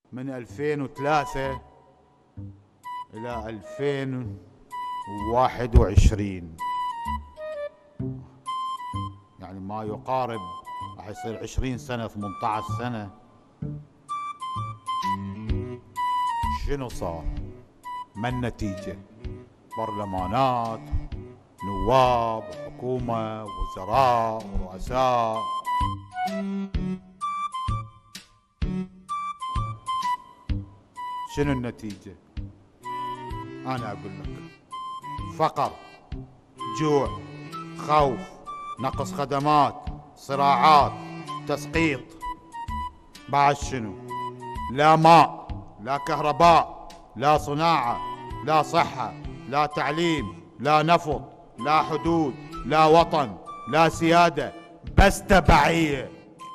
من 2003 إلى 2021، يعني ما يقارب، راح يصير 20 سنة 18 سنة. شنو صار؟ ما النتيجة؟ برلمانات، نواب، حكومة، وزراء، ورؤساء. شنو النتيجة؟ أنا أقول لك: فقر، جوع، خوف، نقص خدمات، صراعات، تسقيط. بعد شنو؟ لا ماء، لا كهرباء، لا صناعة، لا صحة، لا تعليم، لا نفط، لا حدود، لا وطن، لا سيادة، بس تبعية.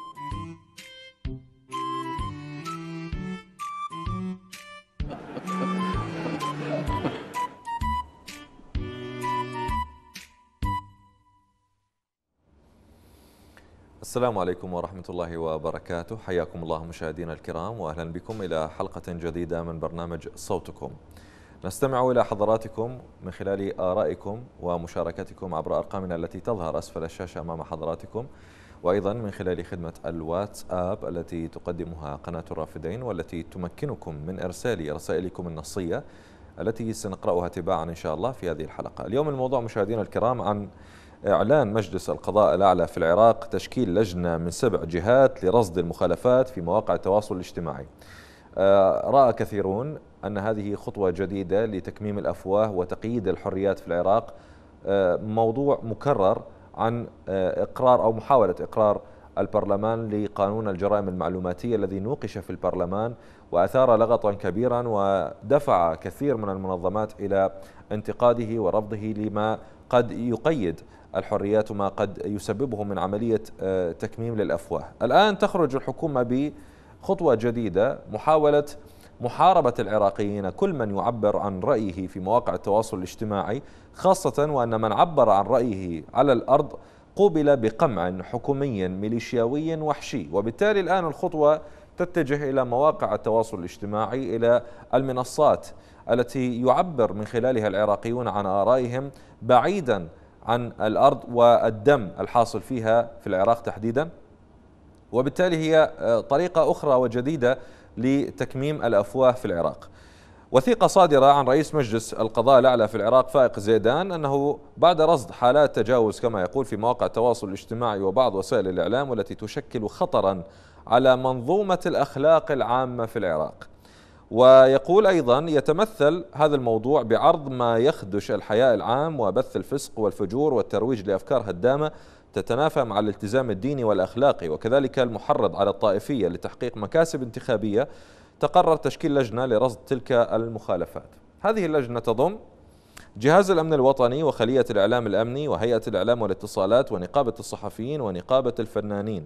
السلام عليكم ورحمة الله وبركاته. حياكم الله مشاهدينا الكرام، وأهلا بكم إلى حلقة جديدة من برنامج صوتكم. نستمع إلى حضراتكم من خلال آرائكم ومشاركتكم عبر أرقامنا التي تظهر أسفل الشاشة أمام حضراتكم، وأيضا من خلال خدمة الواتساب التي تقدمها قناة الرافدين، والتي تمكنكم من إرسال رسائلكم النصية التي سنقرأها تباعا إن شاء الله في هذه الحلقة. اليوم الموضوع مشاهدينا الكرام عن إعلان مجلس القضاء الأعلى في العراق تشكيل لجنة من 7 جهات لرصد المخالفات في مواقع التواصل الاجتماعي. رأى كثيرون أن هذه خطوة جديدة لتكميم الأفواه وتقييد الحريات في العراق، موضوع مكرر عن إقرار أو محاولة إقرار البرلمان لقانون الجرائم المعلوماتية الذي نوقش في البرلمان وأثار لغطا كبيرا ودفع كثير من المنظمات إلى انتقاده ورفضه لما قد يقيد الحريات وما قد يسببه من عملية تكميم للأفواه. الآن تخرج الحكومة بخطوة جديدة، محاولة محاربة العراقيين، كل من يعبر عن رأيه في مواقع التواصل الاجتماعي، خاصة وأن من عبر عن رأيه على الأرض قوبل بقمع حكومي ميليشياوي وحشي. وبالتالي الآن الخطوة تتجه إلى مواقع التواصل الاجتماعي، إلى المنصات التي يعبر من خلالها العراقيون عن آرائهم بعيدا عن الأرض والدم الحاصل فيها في العراق تحديدا. وبالتالي هي طريقة أخرى وجديدة لتكميم الأفواه في العراق. وثيقة صادرة عن رئيس مجلس القضاء الأعلى في العراق فائق زيدان أنه بعد رصد حالات تجاوز كما يقول في مواقع التواصل الاجتماعي وبعض وسائل الإعلام والتي تشكل خطرا على منظومة الأخلاق العامة في العراق. ويقول أيضا يتمثل هذا الموضوع بعرض ما يخدش الحياء العام وبث الفسق والفجور والترويج لأفكار هدامة تتنافى مع الالتزام الديني والأخلاقي، وكذلك المحرض على الطائفية لتحقيق مكاسب انتخابية. تقرر تشكيل لجنة لرصد تلك المخالفات. هذه اللجنة تضم جهاز الأمن الوطني وخلية الإعلام الأمني وهيئة الإعلام والاتصالات ونقابة الصحفيين ونقابة الفنانين.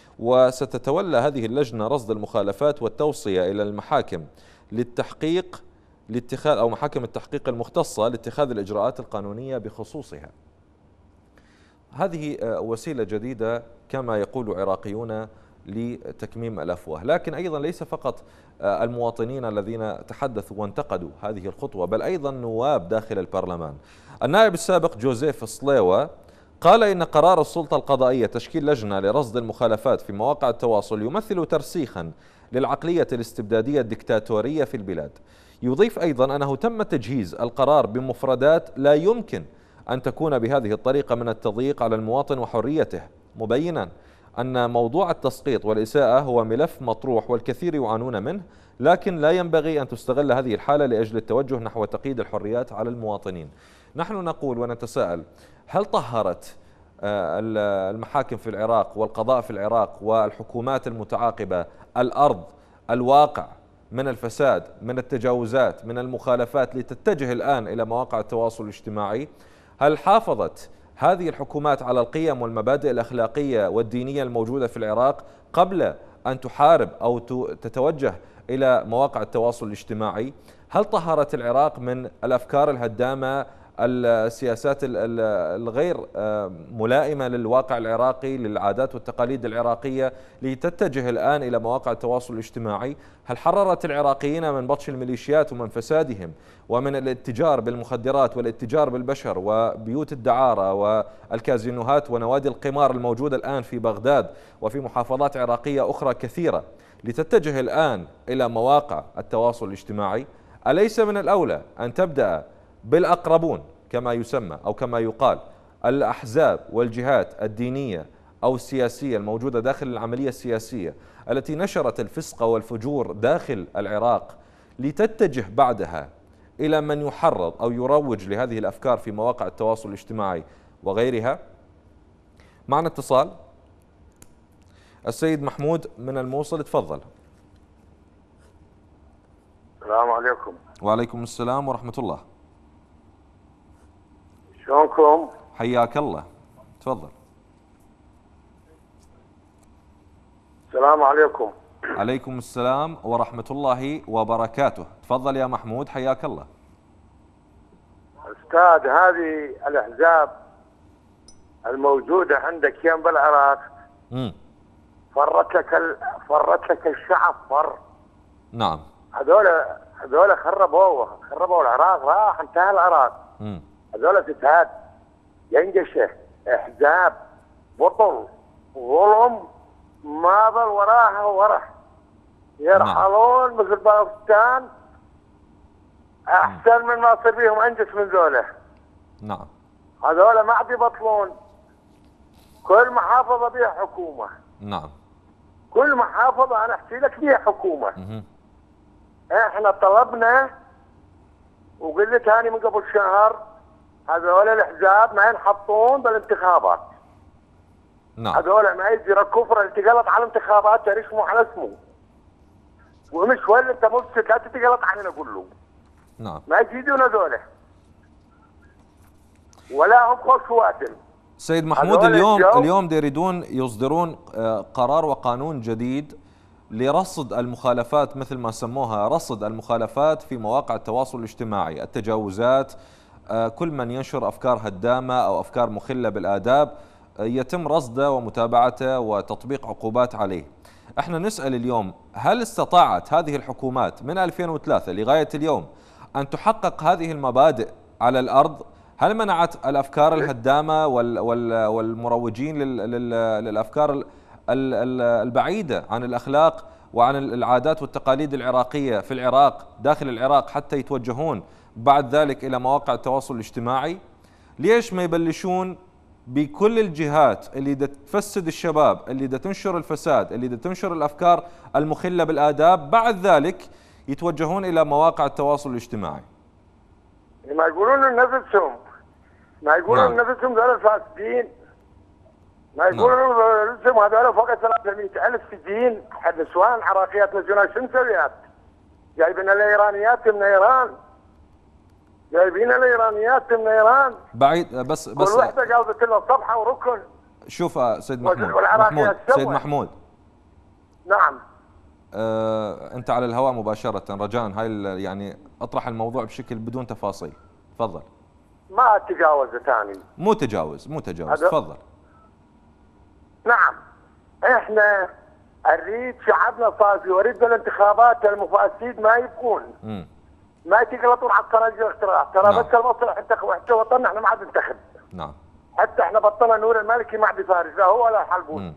وستتولى هذه اللجنة رصد المخالفات والتوصية إلى المحاكم لاتخاذ أو محاكم التحقيق المختصة لاتخاذ الإجراءات القانونية بخصوصها. هذه وسيلة جديدة كما يقول عراقيون لتكميم الأفواه، لكن أيضا ليس فقط المواطنين الذين تحدثوا وانتقدوا هذه الخطوة، بل أيضا نواب داخل البرلمان. النائب السابق جوزيف صليوة قال إن قرار السلطة القضائية تشكيل لجنة لرصد المخالفات في مواقع التواصل يمثل ترسيخا للعقلية الاستبدادية الدكتاتورية في البلاد. يضيف أيضا أنه تم تجهيز القرار بمفردات لا يمكن أن تكون بهذه الطريقة من التضييق على المواطن وحريته، مبينا أن موضوع التسقيط والإساءة هو ملف مطروح والكثير يعانون منه، لكن لا ينبغي أن تستغل هذه الحالة لأجل التوجه نحو تقييد الحريات على المواطنين. نحن نقول ونتساءل: هل طهرت المحاكم في العراق والقضاء في العراق والحكومات المتعاقبة الأرض، الواقع، من الفساد، من التجاوزات، من المخالفات لتتجه الآن إلى مواقع التواصل الاجتماعي؟ هل حافظت هذه الحكومات على القيم والمبادئ الأخلاقية والدينية الموجودة في العراق قبل أن تحارب أو تتوجه إلى مواقع التواصل الاجتماعي؟ هل طهرت العراق من الأفكار الهدامة السياسات الغير ملائمة للواقع العراقي، للعادات والتقاليد العراقية، لتتجه الآن إلى مواقع التواصل الاجتماعي؟ هل حررت العراقيين من بطش الميليشيات ومن فسادهم ومن الاتجار بالمخدرات والاتجار بالبشر وبيوت الدعارة والكازينوهات ونوادي القمار الموجودة الآن في بغداد وفي محافظات عراقية أخرى كثيرة، لتتجه الآن إلى مواقع التواصل الاجتماعي؟ أليس من الأولى أن تبدأ بالأقربون كما يسمى أو كما يقال، الأحزاب والجهات الدينية أو السياسية الموجودة داخل العملية السياسية التي نشرت الفسق والفجور داخل العراق، لتتجه بعدها إلى من يحرض أو يروج لهذه الأفكار في مواقع التواصل الاجتماعي وغيرها؟ معنا اتصال، السيد محمود من الموصل، تفضل. السلام عليكم. وعليكم السلام ورحمة الله. شلونكم؟ حياك الله، تفضل. السلام عليكم. عليكم السلام ورحمة الله وبركاته، تفضل يا محمود، حياك الله. أستاذ، هذه الأحزاب الموجودة عندك يم بالعراق فرت لك الشعب فر. نعم. هذول خربوا العراق، راح انتهى العراق. هذول فتات ينجشه احزاب بطل ظلم ما ظل وراها ورا، يرحلون مثل باكستان احسن من ما يصير بيهم انجس من ذولا. نعم. هذول ما عاد يبطلون، كل محافظه بها حكومه. نعم. كل محافظه انا احكي لك بها حكومه. احنا طلبنا وقلت هاني من قبل شهر هذول الاحزاب ما ينحطون بالانتخابات. نعم. هذول ما يجرى كفر اللي تقلط على الانتخابات يرسموا على اسمه. ومش وين انت مفسد لا تتقلط علينا كله. نعم. ما يجيدون هذول ولا هم خشواتهم. سيد محمود، اليوم يريدون يصدرون قرار وقانون جديد لرصد المخالفات، مثل ما سموها رصد المخالفات في مواقع التواصل الاجتماعي، التجاوزات، كل من ينشر أفكار هدامة أو أفكار مخلة بالآداب يتم رصده ومتابعته وتطبيق عقوبات عليه. احنا نسأل اليوم، هل استطاعت هذه الحكومات من 2003 لغاية اليوم أن تحقق هذه المبادئ على الأرض؟ هل منعت الأفكار الهدامة والمروجين للأفكار البعيدة عن الأخلاق وعن العادات والتقاليد العراقية في العراق داخل العراق حتى يتوجهون بعد ذلك إلى مواقع التواصل الاجتماعي؟ ليش ما يبلشون بكل الجهات اللي تفسد الشباب، اللي تنشر الفساد، اللي تنشر الأفكار المخلة بالآداب، بعد ذلك يتوجهون إلى مواقع التواصل الاجتماعي؟ ما يقولون نفسهم، ما يقولون نفسهم ذول الفاسدين، ما يقولون نفسهم هذول فوق 300,000 سجين. نسوان عراقيات نسوان شو مسويات؟ جايبين الايرانيات من ايران، جايبين الايرانيات من ايران بعيد. بس كل وحده قلبت لها صفحه وركن. شوف سيد محمود، سيد محمود. نعم. انت على الهواء مباشره، رجاء هاي يعني اطرح الموضوع بشكل بدون تفاصيل، تفضل. ما تجاوز ثاني. مو تجاوز تفضل. نعم، احنا نريد شعبنا صافي، وريد الانتخابات المفاسد ما يبقون. ما تقلطون على الطريق الاختراع، ترى بس المصلحه حتى وطننا احنا ما عاد ننتخب. نعم. حتى احنا بطلنا نور المالكي ما عاد يفارس، لا هو ولا حلبوسي.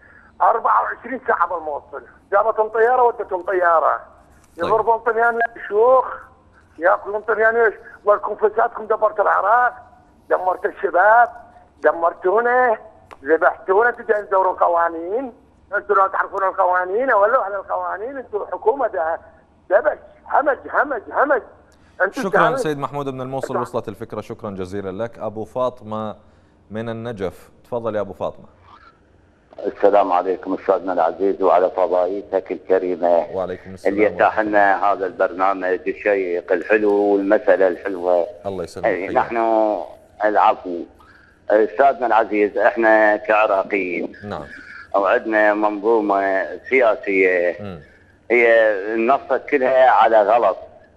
24 ساعه بالموصل، جابتهم طياره ودتهم طياره. يضربون طليان شيوخ، ياكلون طليان ايش؟ ولكم فسادكم دبرت العراق، دمرت الشباب، دمرتونا، ذبحتونا. انتوا جايين تدورون قوانين، انتوا لا تعرفون القوانين، ولوا على القوانين، انتوا حكومه دبش همج. شكرا سيد محمود من الموصل، وصلت الفكره، شكرا جزيلا لك. ابو فاطمه من النجف، تفضل يا ابو فاطمه. السلام عليكم استاذنا العزيز وعلى فضائيتك الكريمه. وعليكم السلام. اللي يتاح لنا هذا البرنامج الشيق الحلو والمساله الحلوه. الله يسلمك. نحن العفو استاذنا العزيز، احنا كعراقيين نعم وعندنا منظومه سياسيه هي نصت كلها على غلط،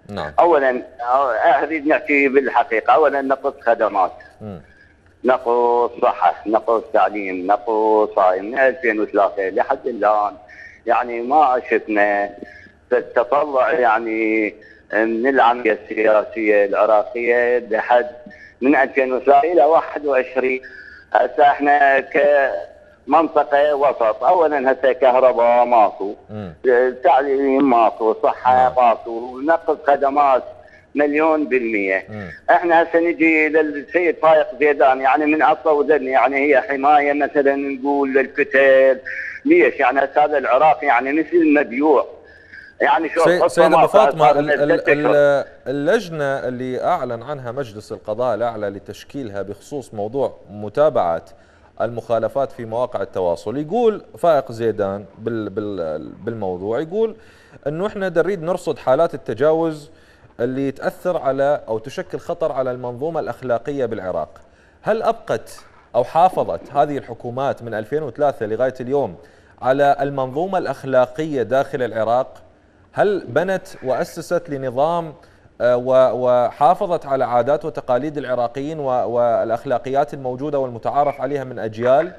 نعم. اولا اريد نحكي بالحقيقه. اولا نقص خدمات، نقص صحه، نقص تعليم، نقص هاي من 2003 لحد الان. يعني ما شفنا التطلع يعني من العمليه السياسيه العراقيه لحد من 2003 الى 21. هسه احنا كمنطقه وسط، اولا هسه كهرباء ماكو، تعليم ماكو، صحه ماكو، نقص خدمات مليون بالمية. احنا هسه نجي للسيد فايق زيدان، يعني من اصله وذن، يعني هي حمايه مثلا نقول للقتال. ليش؟ يعني هذا العراق يعني مثل مبيوع. يعني شو سيدة أبو فاطمة، اللجنة اللي أعلن عنها مجلس القضاء الأعلى لتشكيلها بخصوص موضوع متابعة المخالفات في مواقع التواصل، يقول فائق زيدان بالموضوع، يقول أنه إحنا نريد نرصد حالات التجاوز اللي تأثر على أو تشكل خطر على المنظومة الأخلاقية بالعراق. هل أبقت أو حافظت هذه الحكومات من 2003 لغاية اليوم على المنظومة الأخلاقية داخل العراق؟ هل بنت وأسست لنظام وحافظت على عادات وتقاليد العراقيين والأخلاقيات الموجودة والمتعارف عليها من أجيال؟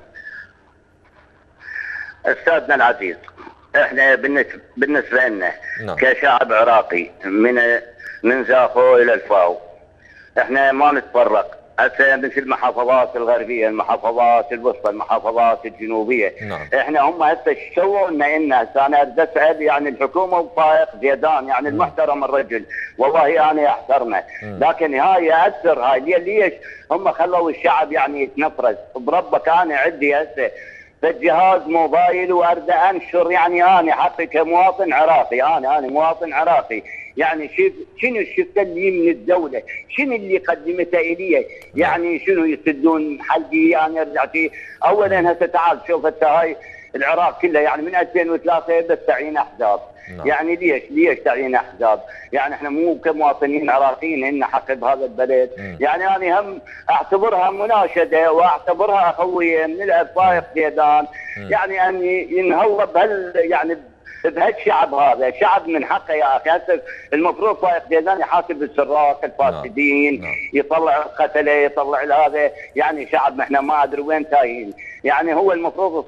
أستاذنا العزيز، احنا بالنسبة لنا كشعب عراقي من زافو إلى الفاو، احنا ما نتفرق. هسه مثل المحافظات الغربيه، المحافظات الوسطى، المحافظات الجنوبيه. احنا هم هسه شو لنا هسه انا بدي اسال يعني الحكومه وفايق زيدان، يعني المحترم الرجل، والله انا احترمه، لكن هاي ياثر. هاي ليش هم خلوا الشعب يعني يتنفرز؟ بربك انا عندي هسه بالجهاز موبايل وارد انشر، يعني انا حقي كمواطن عراقي، انا مواطن عراقي، يعني شنو شفت لي من الدوله؟ شنو اللي قدمته الي؟ يعني شنو يسدون حلقي؟ يعني رجعت اولا هسه تعال شوف هاي العراق كلها يعني من 2003 بس تعيين احزاب. يعني ليش تعيين احزاب؟ يعني احنا مو كمواطنين عراقيين لنا حق بهذا البلد. يعني انا هم اعتبرها مناشده واعتبرها اخويه من الفايق زيدان، يعني ان ينهض يعني بهالشعب. هذا شعب من حقه يا اخي. هسه المفروض فايق زيدان يحاسب السراق الفاسدين، يطلع القتله، يطلع هذا. يعني شعب احنا ما ادري وين تايهين. يعني هو المفروض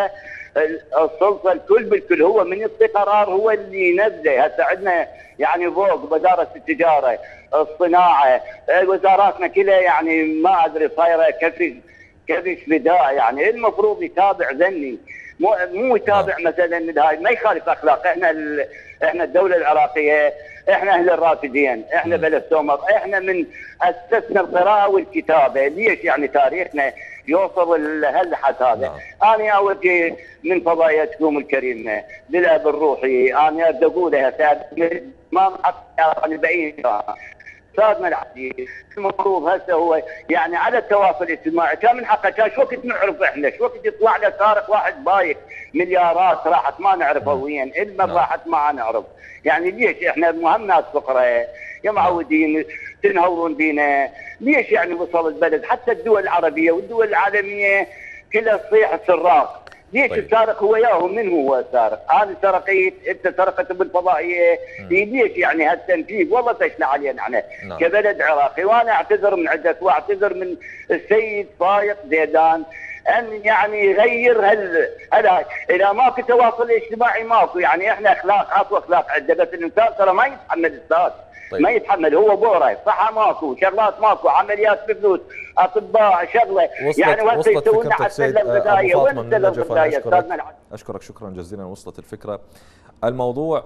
السلطه الكل بالكل هو من يعطي قرار، هو اللي ينزله. هسه عندنا يعني فوق وزاره التجاره، الصناعه، وزاراتنا كلها يعني ما ادري صايره كبش بداء. يعني المفروض يتابع ذني، مو يتابع مثلا هاي ما يخالف اخلاق. احنا الدوله العراقيه، احنا اهل الرافدين، احنا بلد سومر، احنا من اسسنا القراءه والكتابه. ليش يعني تاريخنا يوصل لهالحد هذا؟ انا اوجه من فضائيتكم الكريمه للاب الروحي، انا بدي اقولها ما انا بعيد استاذنا العزيز، المفروض هسه هو يعني على التواصل الاجتماعي كان من حقه. كان شو وقت نعرف احنا، شو وقت يطلع له سارق واحد بايك مليارات راحت ما نعرفها وين، المن راحت ما نعرف. يعني ليش احنا مهم ناس فقراء يا معودين تنهورون بينا؟ ليش يعني وصل البلد حتى الدول العربيه والدول العالميه كلها تصيح السراق؟ ليش السارق هو ياهم؟ من هو السارق؟ انا سرقيت، انت سرقت بالفضائيه. ليش يعني هالتنفيذ؟ والله تشلى علينا احنا كبلد عراقي. وانا اعتذر من عدك واعتذر من السيد فايق زيدان ان يعني يغير هذا. اذا ماكو تواصل اجتماعي ماكو، يعني احنا اكو اخلاق عندنا، بس الانسان ترى ما يتحمل استاذ. ما يتحمل، هو بوره، صحه ماكو، شغلات ماكو، عمليات بفلوس، اطباء شغله. يعني وين يسوون حتى الغذائيه؟ وين الغذائيه؟ اشكرك شكرا جزيلا. وصلت الفكره. الموضوع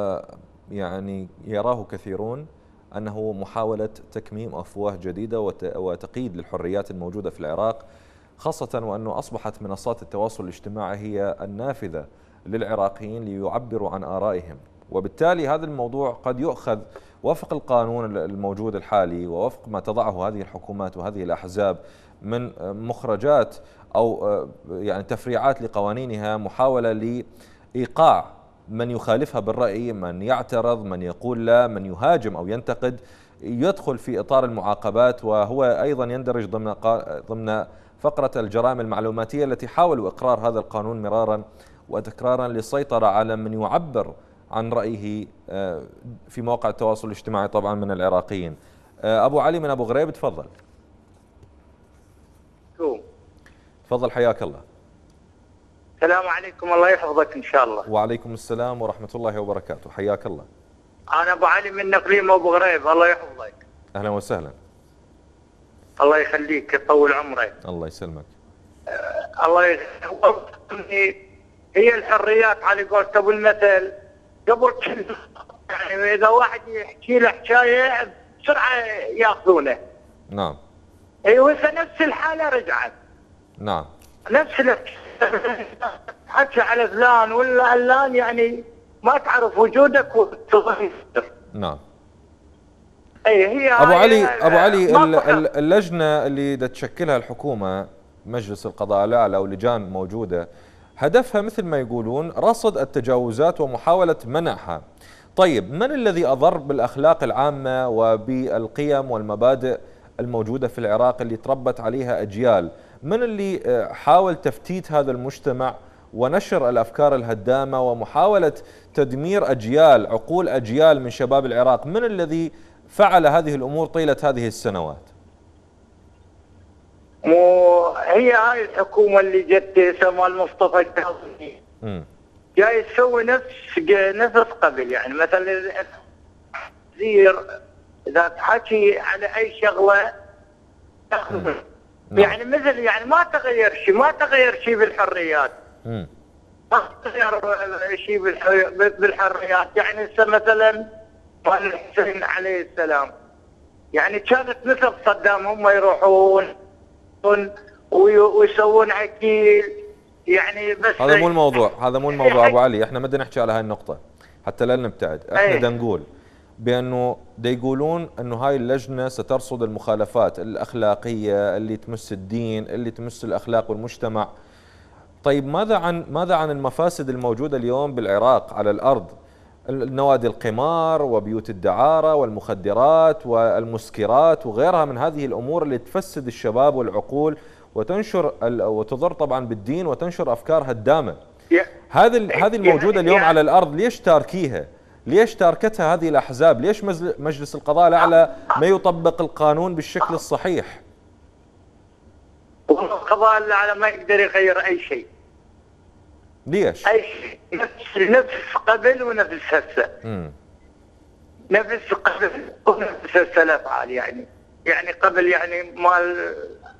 يعني يراه كثيرون انه محاوله تكميم افواه جديده وتقييد للحريات الموجوده في العراق، خاصه وانه اصبحت منصات التواصل الاجتماعي هي النافذه للعراقيين ليعبروا عن ارائهم، وبالتالي هذا الموضوع قد يؤخذ وفق القانون الموجود الحالي ووفق ما تضعه هذه الحكومات وهذه الأحزاب من مخرجات أو يعني تفريعات لقوانينها، محاولة لإيقاع من يخالفها بالرأي، من يعترض، من يقول لا، من يهاجم أو ينتقد، يدخل في إطار المعاقبات. وهو أيضا يندرج ضمن فقرة الجرائم المعلوماتية التي حاولوا إقرار هذا القانون مرارا وتكرارا للسيطرة على من يعبر عن رأيه في مواقع التواصل الاجتماعي طبعا من العراقيين. أبو علي من أبو غريب، تفضل. تفضل حياك الله. السلام عليكم، الله يحفظك إن شاء الله. وعليكم السلام ورحمة الله وبركاته، حياك الله. أنا أبو علي من إقليم أبو غريب، الله يحفظك. أهلا وسهلا. الله يخليك، يطول عمرك. الله يسلمك. الله يخليك. هي الحريات على قولة أبو المثل، قبل يعني إذا واحد يحكي له حكاية بسرعة ياخذونه. نعم. أيوة، نفس الحالة رجعت. نعم. نفس حكي على فلان ولا علان، يعني ما تعرف وجودك وتظهر. نعم. اي هي ابو علي اللجنه اللي تشكلها الحكومه، مجلس القضاء الاعلى ولجان موجوده، هدفها مثل ما يقولون رصد التجاوزات ومحاوله منعها. طيب، من الذي اضر بالاخلاق العامه وبالقيم والمبادئ الموجوده في العراق اللي تربت عليها اجيال؟ من اللي حاول تفتيت هذا المجتمع ونشر الأفكار الهدامة ومحاولة تدمير أجيال، عقول أجيال من شباب العراق؟ من الذي فعل هذه الأمور طيلة هذه السنوات؟ هي هاي الحكومة اللي جت مال مصطفى الكاظمي جاي تسوي نفس قبل. يعني مثلا الوزير إذا تحكي على أي شغلة يعني مثل يعني ما تغير شيء بالحريات. ما تغير شيء بالحريات. يعني مثلا مال الحسين عليه السلام، يعني كانت مثل صدام، هم يروحون ويسوون عكيل يعني. بس هذا مو الموضوع ابو علي، احنا ما بدنا نحكي على هاي النقطة حتى لا نبتعد. احنا بدنا نقول بأنه يقولون أنه هاي اللجنة سترصد المخالفات الأخلاقية اللي تمس الدين، اللي تمس الأخلاق والمجتمع. طيب، ماذا عن المفاسد الموجودة اليوم بالعراق على الأرض؟ النوادي القمار وبيوت الدعارة والمخدرات والمسكرات وغيرها من هذه الأمور اللي تفسد الشباب والعقول وتضر طبعا بالدين وتنشر أفكار هدامة. هذه الموجودة اليوم على الأرض، ليش تاركيها؟ ليش تاركتها هذه الأحزاب؟ ليش مجلس القضاء الأعلى ما يطبق القانون بالشكل الصحيح؟ القضاء الأعلى ما يقدر يغير أي شيء. ليش؟ أي شيء، نفس قبل ونفس هسه. نفس قبل ونفس هسه الأفعال. يعني قبل يعني مال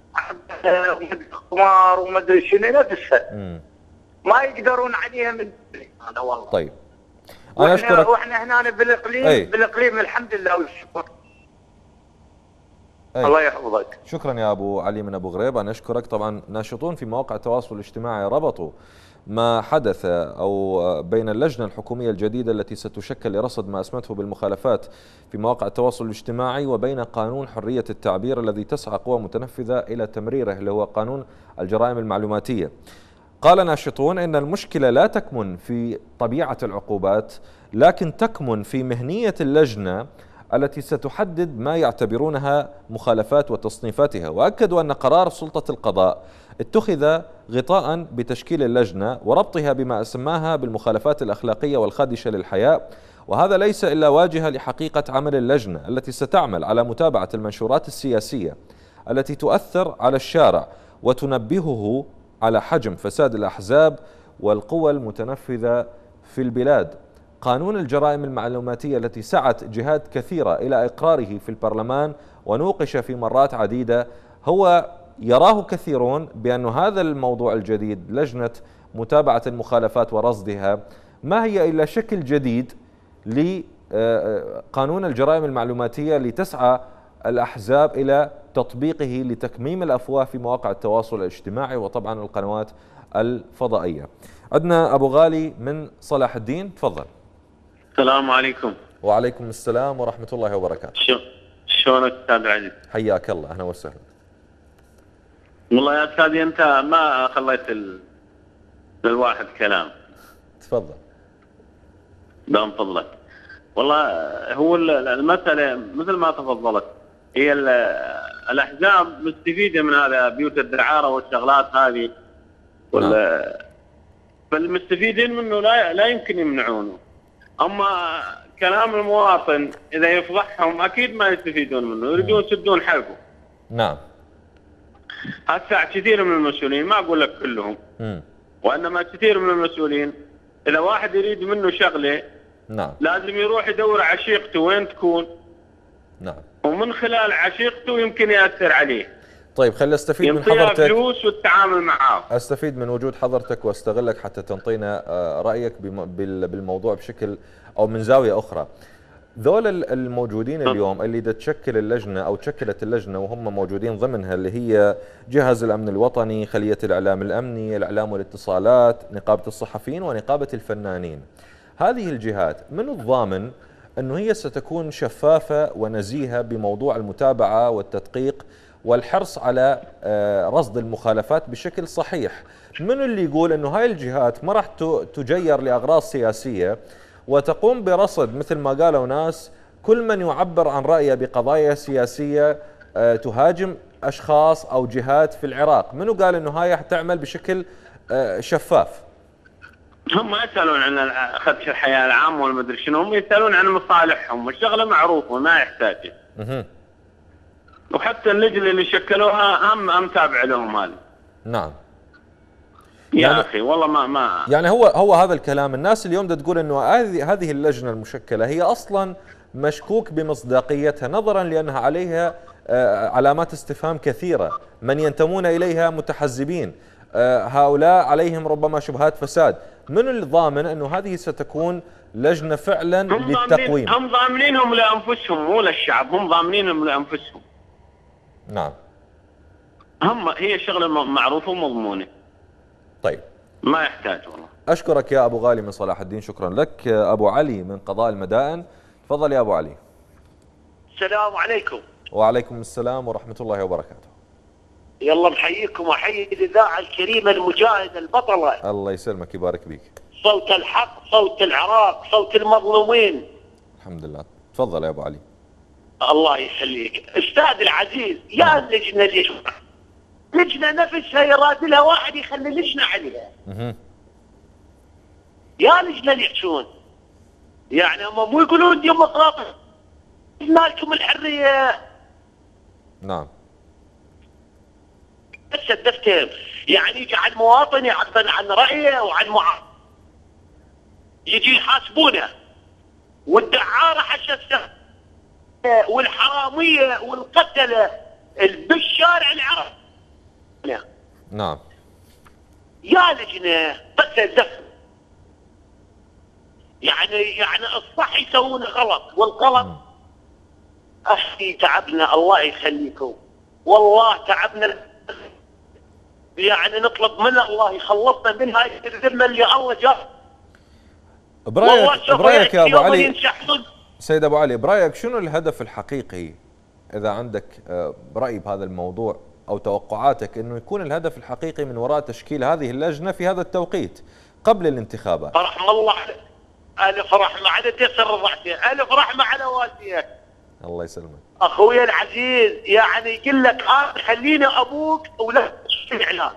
قمار ومدري شنو نفسها. ما يقدرون عليها من هذا والله. طيب، أنا أشكرك. واحنا هنا بالاقليم الحمد لله والشكر. الله يحفظك. شكرا يا ابو علي من ابو غريب، انا اشكرك. طبعا ناشطون في مواقع التواصل الاجتماعي ربطوا ما حدث او بين اللجنه الحكوميه الجديده التي ستشكل لرصد ما اسمته بالمخالفات في مواقع التواصل الاجتماعي وبين قانون حريه التعبير الذي تسعى قوى متنفذه الى تمريره، اللي هو قانون الجرائم المعلوماتيه. قال ناشطون إن المشكلة لا تكمن في طبيعة العقوبات، لكن تكمن في مهنية اللجنة التي ستحدد ما يعتبرونها مخالفات وتصنيفاتها. وأكدوا أن قرار سلطة القضاء اتخذ غطاء بتشكيل اللجنة وربطها بما أسماها بالمخالفات الأخلاقية والخادشة للحياء، وهذا ليس إلا واجهة لحقيقة عمل اللجنة التي ستعمل على متابعة المنشورات السياسية التي تؤثر على الشارع وتنبهه على حجم فساد الأحزاب والقوى المتنفذة في البلاد. قانون الجرائم المعلوماتية التي سعت جهات كثيرة إلى إقراره في البرلمان ونوقش في مرات عديدة، هو يراه كثيرون بأن هذا الموضوع الجديد، لجنة متابعة المخالفات ورصدها، ما هي إلا شكل جديد لقانون الجرائم المعلوماتية لتسعى الأحزاب إلى تطبيقه لتكميم الأفواه في مواقع التواصل الاجتماعي وطبعا القنوات الفضائية. عندنا أبو غالي من صلاح الدين، تفضل. السلام عليكم. وعليكم السلام ورحمة الله وبركاته. شلونك أستاذ عزيز؟ حياك الله، أهلا وسهلا. والله يا أستاذي أنت ما خليت للواحد كلام. تفضل. دام فضلك. والله هو المسألة مثل ما تفضلت، هي الأحزاب مستفيدة من هذا، بيوت الدعارة والشغلات هذه، فالمستفيدين منه لا يمكن يمنعونه. اما كلام المواطن اذا يفضحهم اكيد ما يستفيدون منه، يريدون يسدون حلقه. نعم. هسه كثير من المسؤولين، ما اقول لك كلهم، وانما كثير من المسؤولين اذا واحد يريد منه شغله نعم لازم يروح يدور عشيقته وين تكون. نعم. ومن خلال عشيقته يمكن ياثر عليه. طيب خلي استفيد من ينطيها حضرتك، فلوس والتعامل معاه. استفيد من وجود حضرتك واستغلك حتى تنطينا رايك بالموضوع بشكل او من زاويه اخرى. ذول الموجودين اليوم اللي تشكل اللجنه او تشكلت اللجنه وهم موجودين ضمنها، اللي هي جهاز الامن الوطني، خليه الاعلام الامني، الاعلام والاتصالات، نقابه الصحفيين ونقابه الفنانين. هذه الجهات من الضامن انه هي ستكون شفافه ونزيهه بموضوع المتابعه والتدقيق والحرص على رصد المخالفات بشكل صحيح؟ من اللي يقول انه هاي الجهات ما راح تجير لاغراض سياسيه وتقوم برصد مثل ما قالوا ناس كل من يعبر عن رأيه بقضايا سياسية تهاجم أشخاص أو جهات في العراق؟ منو قال أنه هاي تعمل بشكل شفاف؟ هم يسألون عن خدش الحياة العامة والمدري شنو، هم يسألون عن مصالحهم والشغلة معروفة وما يحتاج. وحتى اللجنة اللي شكلوها هم تابع لهم هذه. نعم. يا أخي والله ما يعني هو هذا الكلام. الناس اليوم تقول أنه هذه اللجنة المشكلة هي أصلا مشكوك بمصداقيتها نظرا لأنها عليها علامات استفهام كثيرة، من ينتمون إليها متحزبين، هؤلاء عليهم ربما شبهات فساد. من الضامن أنه هذه ستكون لجنة فعلا للتقويم؟ هم ضامنينهم لأنفسهم مو للشعب، هم ضامنينهم لأنفسهم. نعم. هي شغلة معروفة ومضمونة. طيب ما يحتاج والله. أشكرك يا أبو غالي من صلاح الدين. شكرا لك. أبو علي من قضاء المدائن، تفضل يا أبو علي. السلام عليكم. وعليكم السلام ورحمة الله وبركاته. يلا نحييكم وحيي الإذاعة الكريمة المجاهدة البطلة. الله يسلمك يبارك بيك. صوت الحق، صوت العراق، صوت المظلومين. الحمد لله. تفضل يا أبو علي. الله يخليك أستاذ العزيز. يا اللجنة لجنة نفسها يراد لها واحد يخلي لجنة عليها. يا لجنة اللي يحشون يعني هم مو يقولون ديمقراطية مالكم الحرية. نعم. بس الدفتر يعني يجي على المواطن يعبر عن رأيه وعن يجي يحاسبونه، والدعارة حشة والحرامية والقتلة بالشارع العراقي. نعم. يا لجنة بس الدفتر يعني الصح يسوون غلط والغلط. أخي تعبنا الله يخليكم، والله تعبنا، يعني نطلب من الله يخلصنا من هاي الذمة اللي الله جاب. برايك يا أبو علي، سيد أبو علي، برايك شنو الهدف الحقيقي إذا عندك رأي بهذا الموضوع أو توقعاتك أنه يكون الهدف الحقيقي من وراء تشكيل هذه اللجنة في هذا التوقيت قبل الانتخابات؟ رحم الله ألف رحمة على تيسر الضحية، ألف رحمة على والديك. الله يسلمك. أخوي العزيز يعني يقول لك خليني أبوك ولا الإعلام.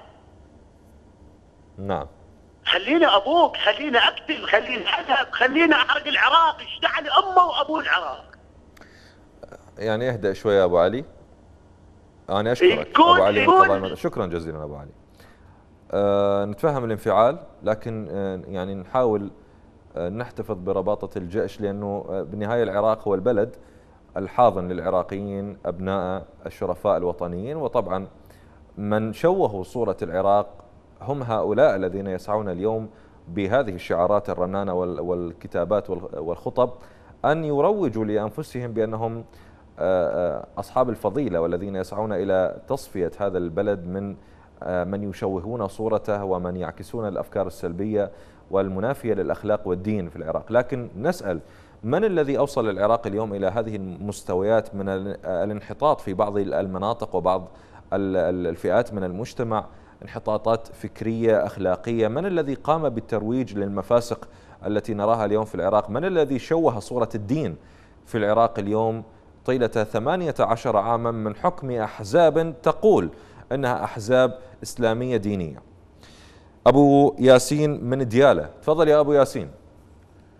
نعم. خليني أبوك، خليني أقتل، خليني أذهب، خليني أحرق العراق، اشتعل أمه وأبو العراق. يعني اهدأ شوي يا أبو علي. أنا أشكرك أبو علي من قضاء المدائن. شكرا جزيلا أبو علي. نتفهم الانفعال، لكن يعني نحاول نحتفظ برباطة الجأش، لأنه بالنهاية العراق هو البلد الحاضن للعراقيين أبناء الشرفاء الوطنيين، وطبعا من شوهوا صورة العراق هم هؤلاء الذين يسعون اليوم بهذه الشعارات الرنانة والكتابات والخطب أن يروجوا لأنفسهم بأنهم أصحاب الفضيلة، والذين يسعون إلى تصفية هذا البلد من يشوهون صورته ومن يعكسون الأفكار السلبية والمنافية للأخلاق والدين في العراق. لكن نسأل، من الذي أوصل العراق اليوم إلى هذه المستويات من الانحطاط في بعض المناطق وبعض الفئات من المجتمع، انحطاطات فكرية أخلاقية؟ من الذي قام بالترويج للمفاسق التي نراها اليوم في العراق؟ من الذي شوه صورة الدين في العراق اليوم طيلة 18 عاما من حكم أحزاب تقول أنها أحزاب إسلامية دينية؟ أبو ياسين من ديالى، تفضل يا أبو ياسين.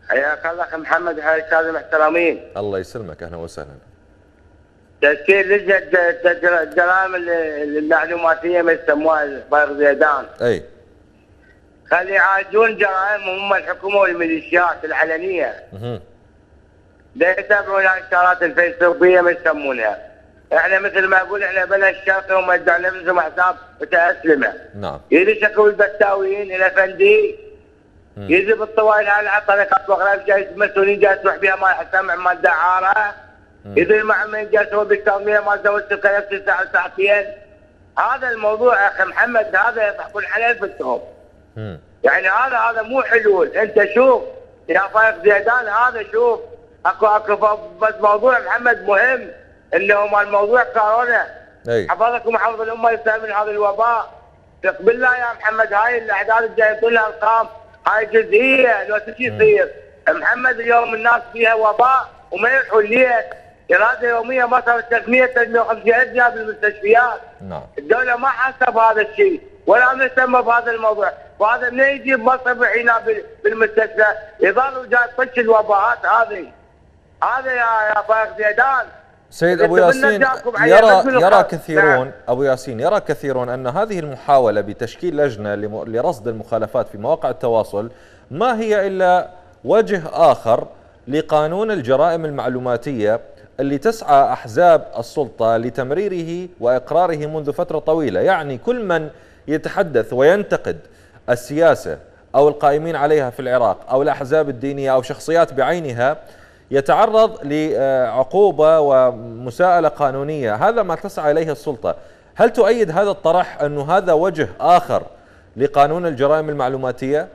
حياك الله اخي محمد، هاي الاستاذ المحترمين. الله يسلمك، اهلا وسهلا. تشكيل لجنه الجرائم المعلوماتيه ما يسموها الاخبار زيدان. اي. خلي يعالجون جرائمهم هم الحكومه والميليشيات العلنيه. لا يتابعون الاشارات الفيسبوكيه ما يسمونها. احنا مثل ما اقول احنا بلا الشرقي وما يدعون نفسهم حساب متاسلمه. نعم. يشكوا البتاويين الافندي يجي بالطوائل على طريقه واغلب جاي المسؤولين جاي تروح بها مال سمع مال دعاره. يدري مع من جاي يسوي بالتنظيم مال زوجته نفس ساعه ساعتين. هذا الموضوع يا اخي محمد، هذا يضحكون عليه الفتهم. يعني هذا مو حلول. انت شوف يا فايق زيدان، هذا شوف اكو بس موضوع محمد مهم، انه مال موضوع كورونا. حفظكم وحفظ الامه الاسلاميه من هذا الوباء. ثق بالله يا محمد، هاي الاعداد الجايه يعطون لها ارقام، هاي جزئيه لو تجي يصير. محمد اليوم الناس فيها وباء وما يروحون ليك. اراده يوميه ما صارت 300 350 الف بالمستشفيات. نعم. الدوله ما حاسه بهذا الشيء ولا مهتمه بهذا الموضوع، وهذا من يجيب مصرف هنا بالمستشفى يظلوا جاي تفش الوباءات هذا يا فايق زيدان. سيد أبو ياسين، يرى كثيرون أبو ياسين يرى كثيرون أن هذه المحاولة بتشكيل لجنة لرصد المخالفات في مواقع التواصل ما هي إلا وجه آخر لقانون الجرائم المعلوماتية اللي تسعى أحزاب السلطة لتمريره وإقراره منذ فترة طويلة. يعني كل من يتحدث وينتقد السياسة أو القائمين عليها في العراق أو الأحزاب الدينية أو شخصيات بعينها يتعرض لعقوبة ومساءلة قانونية. هذا ما تسعى إليه السلطة. هل تؤيد هذا الطرح أنه هذا وجه آخر لقانون الجرائم المعلوماتية؟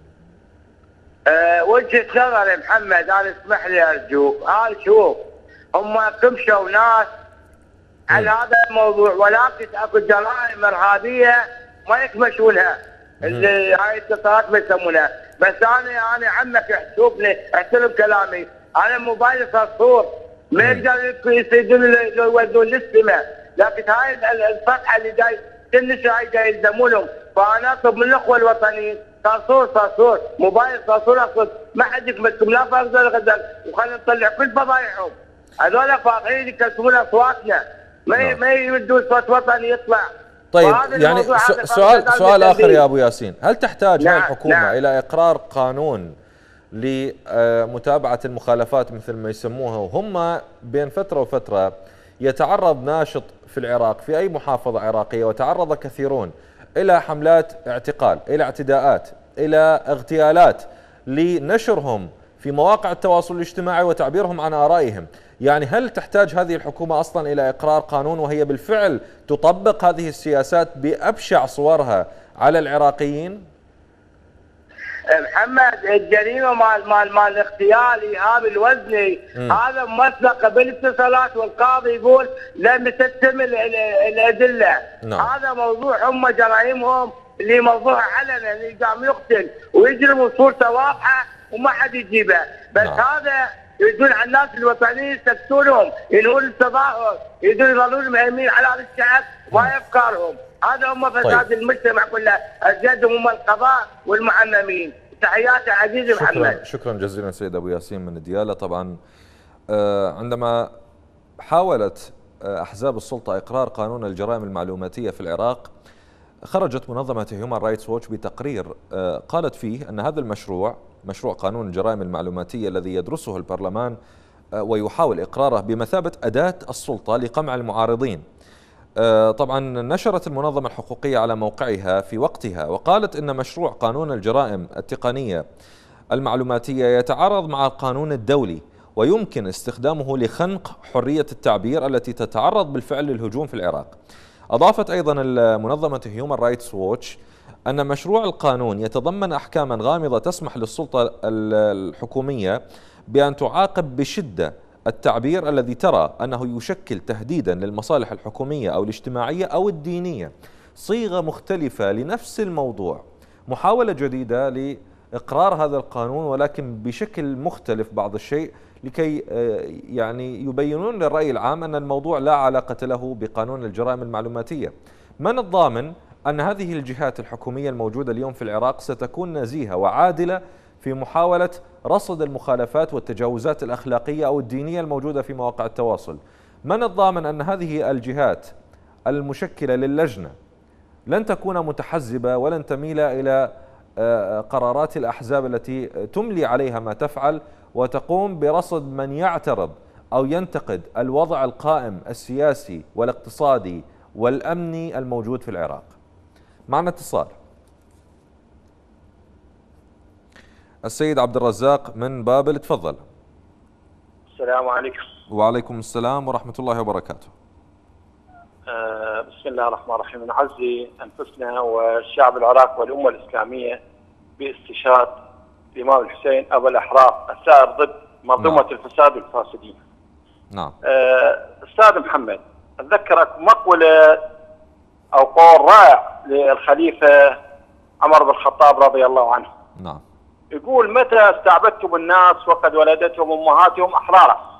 وجهة نظر يا محمد، أنا اسمح لي أرجوك. شوف هم كمشوا ناس على هذا الموضوع، ولكن اكو جرائم إرهابية ما يكمشونها. اللي هاي الاتصالات ما يسمونها. بس أنا عمك شوفني احترم كلامي. انا موبايلي صرصور ما يقدر يصيدون يودون للسماء، لكن هاي الصفحه اللي جاي تنشر هاي جاي يلزمونهم. فانا اطلب من الاخوه الوطنيين صرصور موبايل صرصور اقصد ما حد يكملكم لا فرز ولا غزل، وخلينا نطلع كل فضايحهم. هذول فاضيين يكسبون اصواتنا، ما يودون صوت وطني يطلع. طيب يعني سؤال اخر يا ابو ياسين، هل تحتاج هاي الحكومه الى اقرار قانون لمتابعة المخالفات مثل ما يسموها، وهم بين فترة وفترة يتعرض ناشط في العراق في أي محافظة عراقية وتعرض كثيرون إلى حملات اعتقال، إلى اعتداءات، إلى اغتيالات لنشرهم في مواقع التواصل الاجتماعي وتعبيرهم عن آرائهم؟ يعني هل تحتاج هذه الحكومة أصلا إلى إقرار قانون وهي بالفعل تطبق هذه السياسات بأبشع صورها على العراقيين؟ محمد الجريمه مال الاغتيال ايهاب الوزني هذا موثق بالاتصالات، والقاضي يقول لم تتم الادله. هذا موضوع هم جرائمهم اللي موضوع علنا، اللي قام يقتل ويجرم صورته واضحه وما حد يجيبها. بس هذا يريدون على الناس الوطنيين يسكتونهم، ينهون التظاهر، يريدون يظلون مهيمين على هذا الشعب وهاي افكارهم. هذا هم فساد المجتمع كله، ازيدهم هم القضاء والمعممين. تحياتي عزيزي محمد. شكرا جزيلا سيد ابو ياسين من ديالى. طبعا عندما حاولت احزاب السلطه اقرار قانون الجرائم المعلوماتيه في العراق، خرجت منظمه هيومان رايتس ووتش بتقرير قالت فيه ان هذا المشروع، مشروع قانون الجرائم المعلوماتيه الذي يدرسه البرلمان ويحاول اقراره بمثابه اداه السلطه لقمع المعارضين. طبعا نشرت المنظمة الحقوقية على موقعها في وقتها وقالت إن مشروع قانون الجرائم التقنية المعلوماتية يتعارض مع القانون الدولي ويمكن استخدامه لخنق حرية التعبير التي تتعرض بالفعل للهجوم في العراق. أضافت أيضا المنظمة هيومان رايتس ووتش أن مشروع القانون يتضمن أحكاما غامضة تسمح للسلطة الحكومية بأن تعاقب بشدة التعبير الذي ترى أنه يشكل تهديدا للمصالح الحكومية أو الاجتماعية أو الدينية. صيغة مختلفة لنفس الموضوع، محاولة جديدة لإقرار هذا القانون ولكن بشكل مختلف بعض الشيء، لكي يعني يبينون للرأي العام أن الموضوع لا علاقة له بقانون الجرائم المعلوماتية. من الضامن أن هذه الجهات الحكومية الموجودة اليوم في العراق ستكون نزيهة وعادلة في محاولة رصد المخالفات والتجاوزات الأخلاقية أو الدينية الموجودة في مواقع التواصل. من الضامن أن هذه الجهات المشكلة للجنة لن تكون متحزبة ولن تميل إلى قرارات الأحزاب التي تملي عليها ما تفعل، وتقوم برصد من يعترض أو ينتقد الوضع القائم السياسي والاقتصادي والأمني الموجود في العراق؟ معنا اتصال. السيد عبد الرزاق من بابل، تفضل. السلام عليكم. وعليكم السلام ورحمة الله وبركاته. بسم الله الرحمن الرحيم. نعزي أنفسنا والشعب العراقي والأمة الإسلامية باستشهاد الإمام الحسين أبو الأحرار السائر ضد منظومة الفساد والفاسدين. نعم. أستاذ محمد، أتذكرك مقولة أو قول رائع للخليفة عمر بن الخطاب رضي الله عنه. نعم. يقول: متى استعبدتم الناس وقد ولدتهم أمهاتهم أحرارا.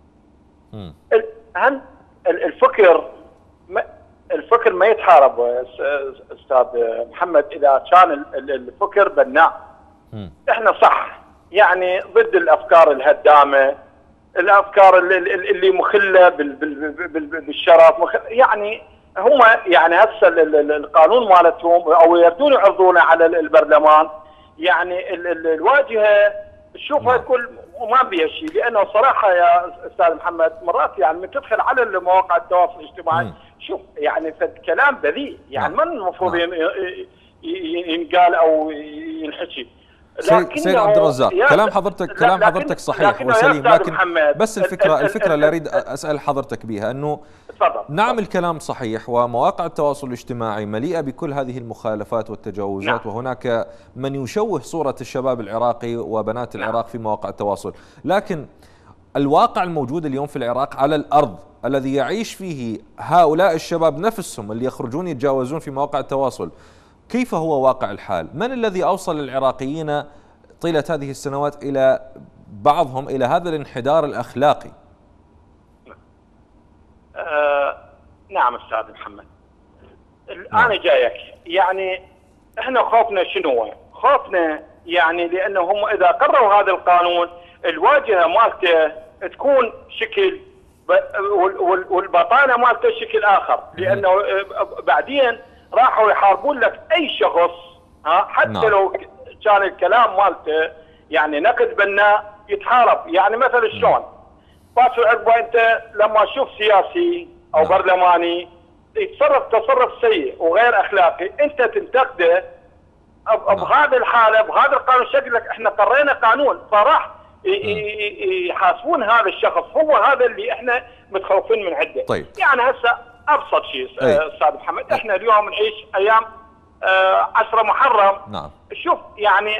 الفكر ما يتحارب أستاذ محمد إذا كان الفكر بناء. إحنا صح يعني ضد الأفكار الهدامة، الأفكار اللي مخلة بالشرف، يعني هم يعني هسه القانون مالتهم أو يردون يعرضونه على البرلمان، يعني الواجهة تشوفها تقول ما بيها شيء. لأنه صراحة يا أستاذ محمد مرات يعني من تدخل على مواقع التواصل الاجتماعي شوف يعني كلام بذيء، يعني من المفروض ينقال أو ينحكي. سيد عبد الرزاق، كلام حضرتك صحيح وسليم، لكن بس الفكرة اللي أريد أسأل حضرتك بها أنه نعم الكلام صحيح ومواقع التواصل الاجتماعي مليئة بكل هذه المخالفات والتجاوزات، وهناك من يشوه صورة الشباب العراقي وبنات العراق في مواقع التواصل، لكن الواقع الموجود اليوم في العراق على الأرض الذي يعيش فيه هؤلاء الشباب نفسهم اللي يخرجون يتجاوزون في مواقع التواصل، كيف هو واقع الحال؟ من الذي أوصل العراقيين طيلة هذه السنوات إلى بعضهم إلى هذا الانحدار الأخلاقي؟ نعم أستاذ محمد، أنا جايك. يعني إحنا خوفنا شنو؟ خوفنا يعني لأنه هم إذا قرروا هذا القانون الواجهة مالته تكون شكل والبطانة مالته شكل آخر، لأنه بعدين راحوا يحاربون لك أي شخص حتى لو كان الكلام مالته يعني نقد بناء يتحارب. يعني مثلا شلون باسل عقبة أنت لما تشوف سياسي أو برلماني يتصرف تصرف سيء وغير أخلاقي أنت تنتقده بهذه الحالة بهذا القانون، شكلك إحنا قرينا قانون فراح يحاسبون هذا الشخص. هو هذا اللي إحنا متخوفين من عنده. طيب. يعني هسه أبسط شيء أستاذ محمد، إحنا اليوم نعيش أيام 10 محرم. نعم. شوف يعني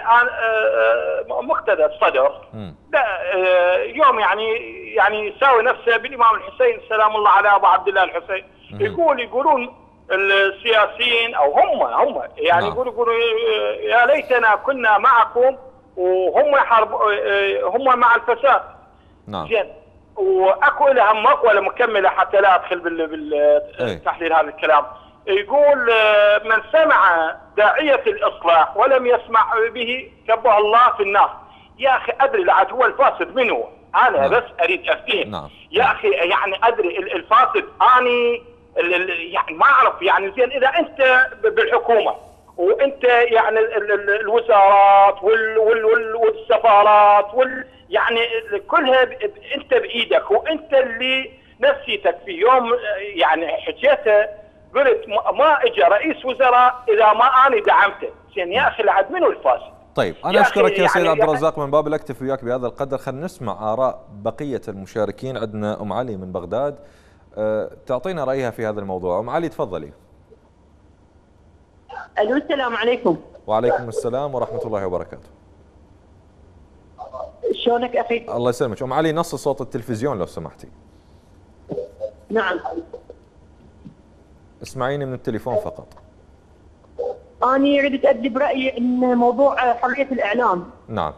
مقتدى الصدر لا يوم يعني يساوي نفسه بالإمام الحسين سلام الله على أبو عبد الله الحسين. يقولون السياسيين أو هم يعني يقولوا يا ليتنا كنا معكم وهم يحاربوا هم مع الفساد. نعم. زين، واكو لها مقولة مكملة حتى لا ادخل بالتحليل هذا الكلام. يقول: من سمع داعية الإصلاح ولم يسمع به كبه الله في النار. يا أخي أدري لعد هو الفاسد منه، أنا بس أريد أفتهم. يا أخي يعني أدري الفاسد أني يعني ما أعرف. يعني زين إذا أنت بالحكومة وأنت يعني الوزارات والسفارات يعني كلها أنت بإيدك وأنت اللي نفسيتك في يوم يعني حكيته قلت ما اجى رئيس وزراء اذا ما انا دعمته. زين يا اخي لعد منو الفاسد؟ طيب انا اشكرك يا سيد عبد الرزاق من باب اكتفي وياك بهذا القدر. خلينا نسمع اراء بقيه المشاركين. عندنا ام علي من بغداد تعطينا رايها في هذا الموضوع. ام علي تفضلي. الو السلام عليكم. وعليكم السلام ورحمه الله وبركاته. شلونك اخي؟ الله يسلمك. ام علي نص صوت التلفزيون لو سمحتي. نعم. اسمعيني من التليفون فقط. أنا أريد أدلي برأيي أن موضوع حرية الإعلام. نعم.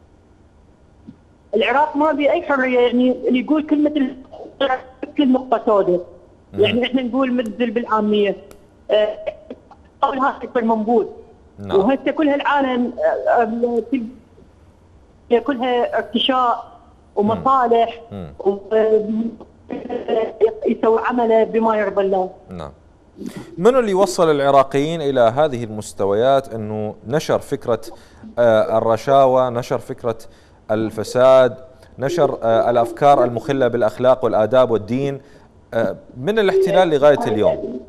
العراق ما بي أي حرية، يعني اللي يقول كلمة كل نقطة سوداء. يعني إحنا نقول منزل بالعامية. قول هذا يصير منبوذ. نعم. وهسه كل هالعالم هي كلها ارتشاء ومصالح يسوي عمله بما يرضي الله. نعم. من اللي وصل العراقيين إلى هذه المستويات أنه نشر فكرة الرشاوى، نشر فكرة الفساد، نشر الأفكار المخلة بالأخلاق والآداب والدين من الاحتلال لغاية اليوم؟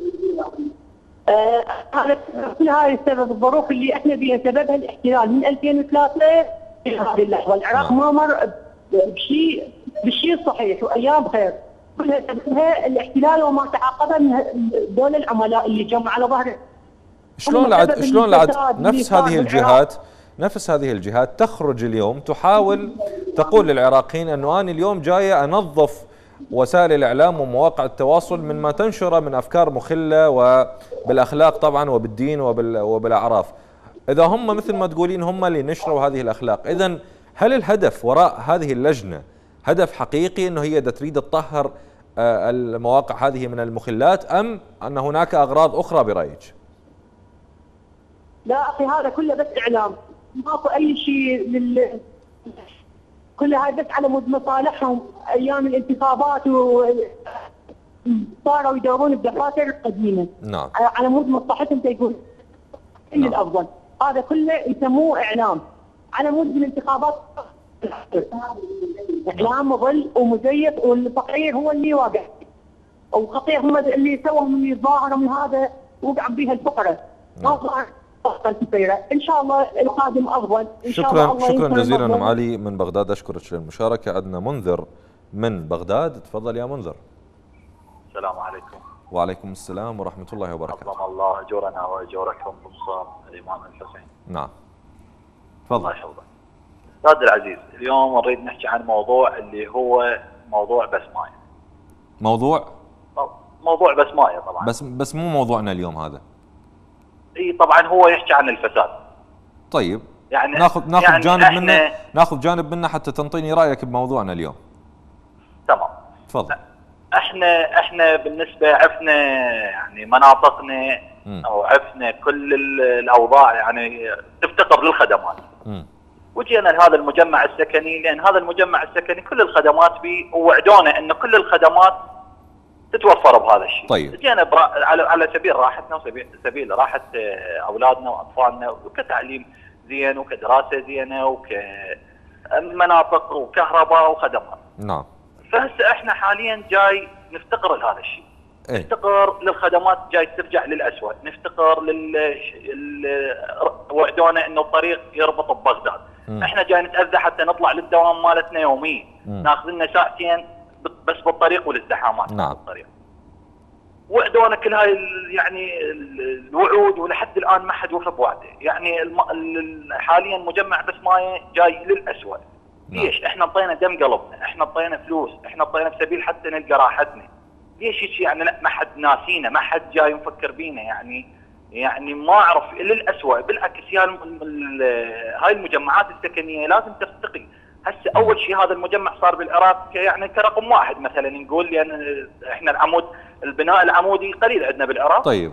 هذا كل هاي السبب، الظروف اللي احنا فيها سببها الاحتلال من 2003 الى هذه اللحظه. العراق ما مر بشيء صحيح وايام خير، كلها سببها الاحتلال وما تعاقبها من دول العملاء اللي جمعوا على ظهر. شلون العد نفس هذه الجهات تخرج اليوم تحاول تقول للعراقيين انه انا اليوم جايه انظف وسائل الاعلام ومواقع التواصل مما تنشره من افكار مخله وبالاخلاق طبعا وبالدين وبالاعراف. اذا هم مثل ما تقولين هم اللي نشروا هذه الاخلاق، اذا هل الهدف وراء هذه اللجنه هدف حقيقي انه هي تريد تطهر المواقع هذه من المخلات، ام ان هناك اغراض اخرى برايك؟ لا اخي، هذا كله بس اعلام، ماكو اي شيء كل هاي بس على مود مصالحهم. ايام الانتخابات صاروا يدورون الدفاتر القديمه. نعم. على مود مصلحتهم يقول نعم. الافضل هذا كله يسموه اعلام على مود الانتخابات. اعلام مضل ومزيف، والفقير هو اللي واقع، والخطير هم اللي سووا من يتظاهروا من هذا وقع بها الفقره. ما ظهر ان شاء الله القادم افضل ان شاء الله. شكرا جزيلا ام علي من بغداد، اشكرك للمشاركه. عندنا منذر من بغداد، تفضل يا منذر. السلام عليكم. وعليكم السلام ورحمه الله وبركاته. عظم الله اجورنا واجوركم بمصاب الامام الحسين. نعم. تفضل. الله يحفظك. استاذ العزيز، اليوم نريد نحكي عن موضوع اللي هو موضوع بسمايه. موضوع بسمايه طبعا. بس مو موضوعنا اليوم هذا. اي طبعا هو يحكي عن الفساد. طيب يعني ناخذ يعني جانب منه، ناخذ جانب منه حتى تنطيني رايك بموضوعنا اليوم. تمام. تفضل. احنا بالنسبه عفنا يعني مناطقنا او عفنا كل الاوضاع يعني تفتقر للخدمات. وجينا لهذا المجمع السكني، لان هذا المجمع السكني كل الخدمات فيه، ووعدونا ان كل الخدمات تتوفر بهذا الشيء. طيب. جينا على سبيل راحتنا وسبيل راحه اولادنا واطفالنا، وكتعليم زين وكدراسه زينه وكمناطق وكهرباء وخدمات. نعم. فهسه احنا حاليا جاي نفتقر لهذا الشيء. نفتقر للخدمات جاي ترجع للأسوأ، نفتقر وعدونا انه الطريق يربط ببغداد. احنا جاي نتأذى حتى نطلع للدوام مالتنا يوميا، ناخذ لنا ساعتين بس بالطريق والازدحامات. نعم. بالطريق. وعدونا كل هاي يعني الوعود، ولحد الان ما حد وفى بوعده. يعني حاليا مجمع بسمايه جاي للأسوأ. ليش؟ احنا انطينا دم قلبنا، احنا انطينا فلوس، احنا انطينا بسبيل حتى نلقى راحتنا. ليش هيك يعني؟ لا، ما حد ناسينا، ما حد جاي مفكر بينا. يعني ما اعرف للأسوأ. بالعكس هاي المجمعات السكنيه لازم ترتقي. هسه اول شيء هذا المجمع صار بالعراق يعني كرقم واحد مثلا نقول، لان احنا البناء العمودي قليل عندنا بالعراق. طيب.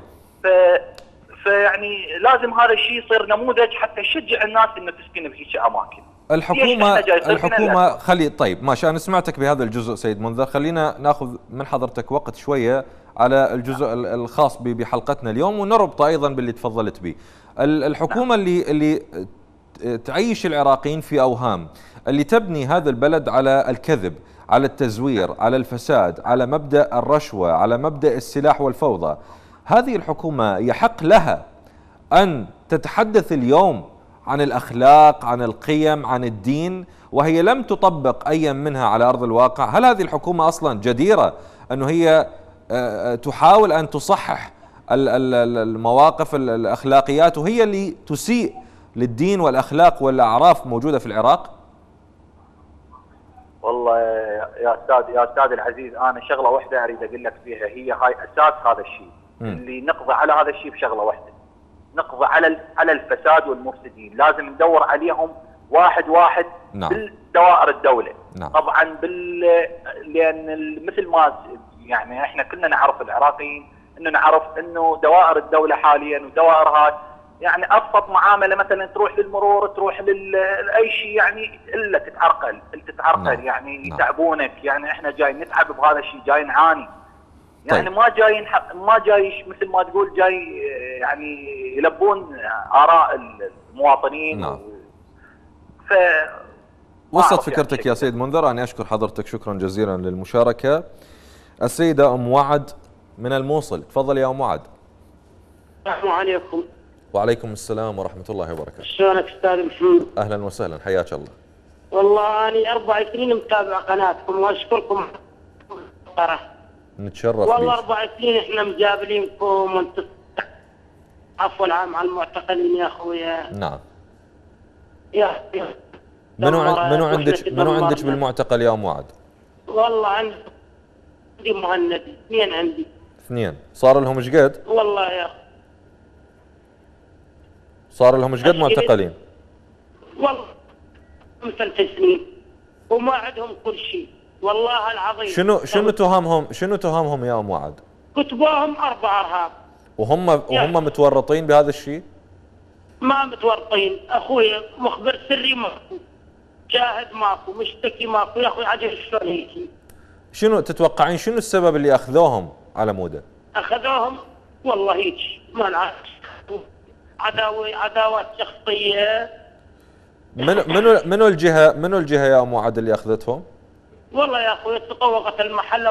فيعني لازم هذا الشيء يصير نموذج حتى يشجع الناس انه تسكن بهيك اماكن. الحكومة طيب ماشي، أنا سمعتك بهذا الجزء سيد منذر. خلينا ناخذ من حضرتك وقت شوية على الجزء الخاص بحلقتنا اليوم، ونربط أيضا باللي تفضلت به. الحكومة اللي تعيش العراقيين في أوهام، اللي تبني هذا البلد على الكذب، على التزوير، على الفساد، على مبدأ الرشوة، على مبدأ السلاح والفوضى. هذه الحكومة يحق لها أن تتحدث اليوم عن الأخلاق، عن القيم، عن الدين، وهي لم تطبق أي منها على أرض الواقع. هل هذه الحكومة أصلا جديرة أنه هي تحاول أن تصحح المواقف الأخلاقيات، وهي اللي تسيء للدين والأخلاق والأعراف موجودة في العراق؟ والله يا أستاذ العزيز، أنا شغلة واحدة أريد أقول لك فيها، هي هاي أساس هذا الشيء. اللي نقضي على هذا الشيء بشغلة واحدة، نقضي على الفساد والمفسدين. لازم ندور عليهم واحد واحد. نعم. بالدوائر الدولة. نعم. طبعا لأن مثل ما يعني احنا كلنا نعرف العراقيين، انه نعرف انه دوائر الدولة حاليا ودوائر هاي يعني ابسط معامله مثلا تروح للمرور، تروح لاي شيء يعني الا تتعرقل، نعم. يعني نعم. يتعبونك، يعني احنا جاي نتعب بهذا الشيء، جاي نعاني. يعني طيب. ما جاي مثل ما تقول جاي يعني يلبون اراء المواطنين. نعم. ف وصلت فكرتك يا سيد منذر. أنا أشكر حضرتك شكرا جزيلا للمشاركة. السيدة أم وعد من الموصل، تفضل يا أم وعد. السلام عليكم. وعليكم السلام ورحمة الله وبركاته. شلونك أستاذ محمد؟ أهلا وسهلا، حياك الله. والله أنا 4 سنين متابع قناتكم وأشكركم. نتشرف والله بيك. 4 سنين إحنا مجابلينكم وأنتم عفوا العام على المعتقلين يا أخويا. نعم. يا منو عندك بالمعتقل يا أم وعد؟ والله عندي مهند، 2 عندي. 2 صار لهم ايش قد؟ والله يا أخي صار لهم ايش قد معتقلين؟ والله 3 سنين وما عندهم كل شيء والله العظيم. شنو تهمهم يا أم وعد؟ كتبوهم 4 إرهاب. وهم متورطين بهذا الشيء؟ ما متورطين اخوي، مخبر سري ماكو، شاهد ماكو، مشتكي ماكو يا اخوي. عجل شلون هيك؟ شنو تتوقعين شنو السبب اللي اخذوهم على موده؟ اخذوهم والله هيك ما نعرف، عداوات شخصيه. منو الجهه يا ام وعد اللي اخذتهم؟ والله يا اخوي تطوقت المحله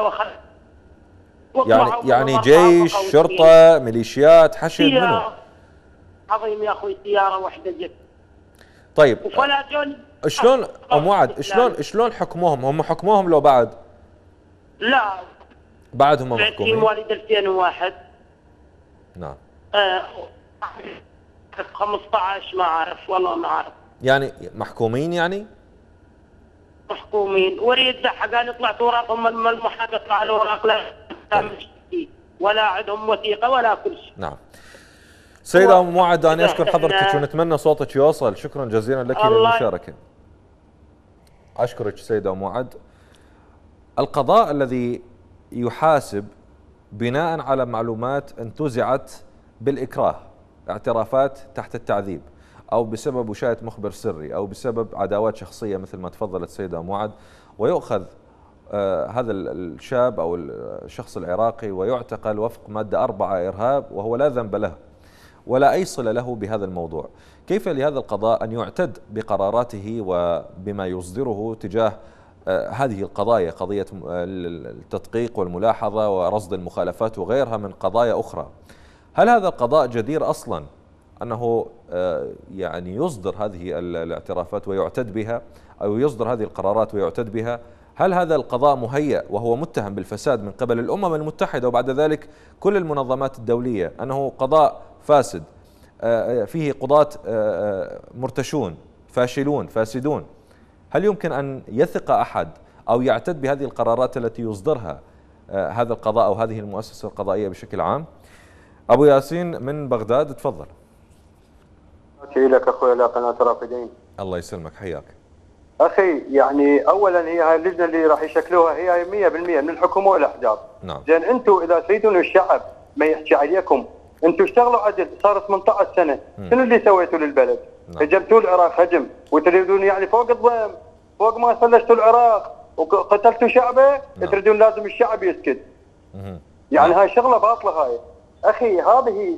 يعني جيش، شرطه، ميليشيات، حشد، منو؟ عظيم يا اخوي. سياره واحده جت. طيب وفلاجون. شلون ام وعد شلون حكموهم؟ هم حكموهم لو بعد؟ لا بعد هم محكومين. مواليد 2001. نعم. 15 ما اعرف والله ما اعرف. يعني محكومين يعني؟ محكومين. وريد حقان طلعت اوراقهم من المحاكمه، طلع الاوراق لا ولا عندهم وثيقه ولا كل شيء. نعم. سيدة أم وعد أنا أشكر حضرتك ونتمنى صوتك يوصل. شكرا جزيلا لك للمشاركة. أشكرك سيدة أم وعد. القضاء الذي يحاسب بناء على معلومات انتزعت بالإكراه، اعترافات تحت التعذيب، أو بسبب وشاية مخبر سري، أو بسبب عداوات شخصية مثل ما تفضلت سيدة أم وعد، ويؤخذ هذا الشاب أو الشخص العراقي ويعتقل وفق مادة 4 إرهاب وهو لا ذنب له ولا أي صلة له بهذا الموضوع. كيف لهذا القضاء أن يعتد بقراراته وبما يصدره تجاه هذه القضايا، قضية التدقيق والملاحظة ورصد المخالفات وغيرها من قضايا أخرى؟ هل هذا القضاء جدير أصلا أنه يعني يصدر هذه الاعترافات ويعتد بها، أو يصدر هذه القرارات ويعتد بها؟ هل هذا القضاء مهيأ وهو متهم بالفساد من قبل الأمم المتحدة وبعد ذلك كل المنظمات الدولية أنه قضاء فاسد فيه قضاة مرتشون فاشلون فاسدون؟ هل يمكن أن يثق أحد أو يعتد بهذه القرارات التي يصدرها هذا القضاء أو هذه المؤسسة القضائية بشكل عام؟ أبو ياسين من بغداد، تفضل. لك أخوي إلى قناة رافدين. الله يسلمك، حياك. أخي يعني أولا هي هاي اللجنة اللي راح يشكلوها هي 100% من الحكومة والأحزاب. نعم. زين أنتم إذا تريدون الشعب ما يحكي عليكم، أنتم اشتغلوا عدل، صار 18 سنة، شنو اللي سويتوا للبلد؟ نعم. هجمتوا العراق هجم، وتريدون يعني فوق الضم، فوق ما صلشتوا العراق وقتلتوا شعبه، نعم. تريدون لازم الشعب يسكت. يعني هاي شغلة باطلة هاي. أخي هذه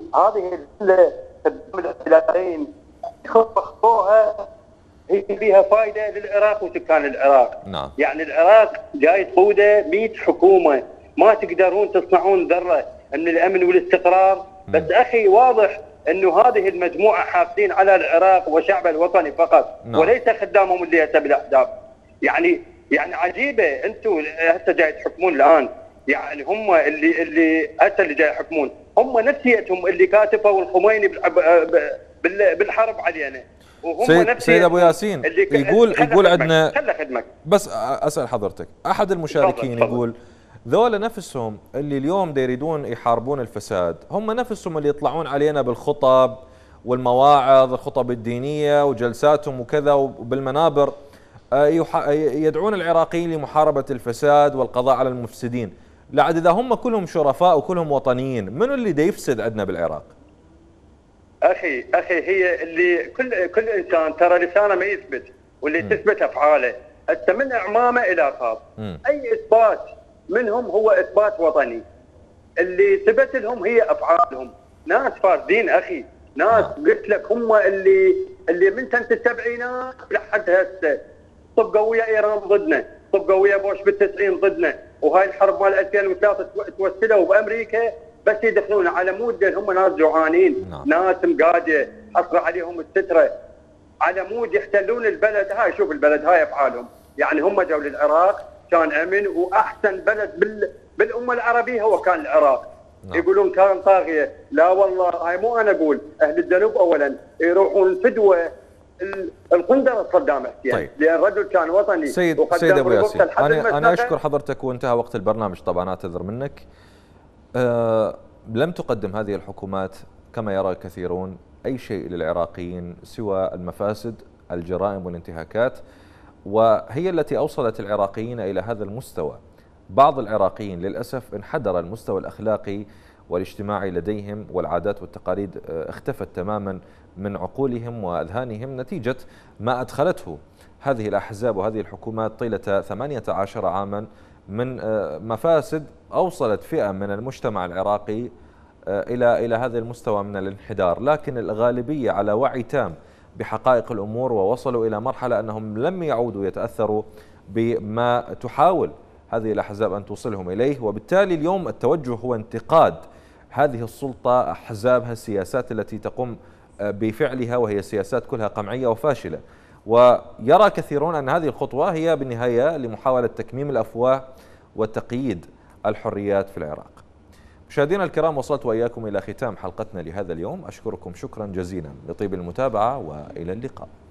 البلدين خطوها هي فيها فائدة للعراق وسكان العراق. نعم. يعني العراق جاي تقوده 100 حكومة، ما تقدرون تصنعون ذرة من الأمن والاستقرار. بس أخي واضح أنه هذه المجموعة حافظين على العراق وشعب الوطني فقط. نعم. وليس خدامهم اللي هسه بالأحزاب. يعني عجيبة، أنتم هسه جاي تحكمون الآن، يعني هم اللي هسه اللي جاي يحكمون هم نفسيتهم اللي كاتفوا الخميني بالحرب علينا. سيد ابو ياسين يقول عندنا، بس اسال حضرتك، احد المشاركين يقول ذولا نفسهم اللي اليوم يريدون يحاربون الفساد هم نفسهم اللي يطلعون علينا بالخطب والمواعظ، الخطب الدينيه وجلساتهم وكذا وبالمنابر يدعون العراقيين لمحاربه الفساد والقضاء على المفسدين. لعد اذا هم كلهم شرفاء وكلهم وطنيين، منو اللي دا يفسد عندنا بالعراق؟ اخي هي اللي كل انسان ترى لسانه ما يثبت، واللي تثبت افعاله. هسه من اعمامه الى خاص اي اثبات منهم هو اثبات وطني، اللي ثبت لهم هي افعالهم. ناس فاسدين اخي، ناس قلت لك هم اللي من تتبعي ناس لحد هسه طبقوا ويا ايران ضدنا، طبقوا ويا بوش بال90 ضدنا، وهاي الحرب مال 2003 توسلوا بامريكا بس يدخلون على مود هم ناس جوعانين، ناس مقاده حصر عليهم الستره، على مود يحتلون البلد. هاي شوف البلد هاي افعالهم، يعني هم جو للعراق كان امن واحسن بلد بالامه العربيه هو كان العراق. يقولون كان طاغيه، لا والله هاي مو انا اقول، اهل الجنوب اولا يروحون فدوه القندره صدام حسين. طيب. لان الرجل كان وطني. سيد ابو ياسين، انا اشكر حضرتك وانتهى وقت البرنامج طبعا، اعتذر منك. لم تقدم هذه الحكومات كما يرى الكثيرون اي شيء للعراقيين سوى المفاسد، الجرائم والانتهاكات، وهي التي اوصلت العراقيين الى هذا المستوى. بعض العراقيين للاسف انحدر المستوى الاخلاقي والاجتماعي لديهم، والعادات والتقاليد اختفت تماما من عقولهم واذهانهم نتيجه ما ادخلته هذه الاحزاب وهذه الحكومات طيله 18 عاما من مفاسد اوصلت فئه من المجتمع العراقي الى هذا المستوى من الانحدار. لكن الغالبيه على وعي تام بحقائق الامور، ووصلوا الى مرحله انهم لم يعودوا يتاثروا بما تحاول هذه الأحزاب أن توصلهم إليه. وبالتالي اليوم التوجه هو انتقاد هذه السلطة، أحزابها، السياسات التي تقوم بفعلها، وهي سياسات كلها قمعية وفاشلة. ويرى كثيرون أن هذه الخطوة هي بالنهاية لمحاولة تكميم الأفواه وتقييد الحريات في العراق. مشاهدينا الكرام، وصلت وإياكم إلى ختام حلقتنا لهذا اليوم. أشكركم شكرا جزيلا لطيب المتابعة، وإلى اللقاء.